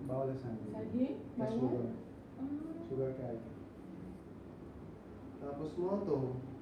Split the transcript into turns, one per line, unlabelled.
Bawal sa saging.
Saging?
Plus
Bawal?
sugar. Sugar kahit. Tapos mo to,